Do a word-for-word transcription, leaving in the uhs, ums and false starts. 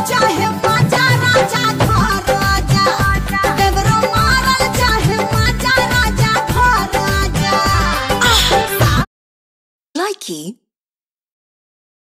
चाहे बाजा राजा घर आजा देवरो मारल चाहे बाजा राजा घर आजा Likey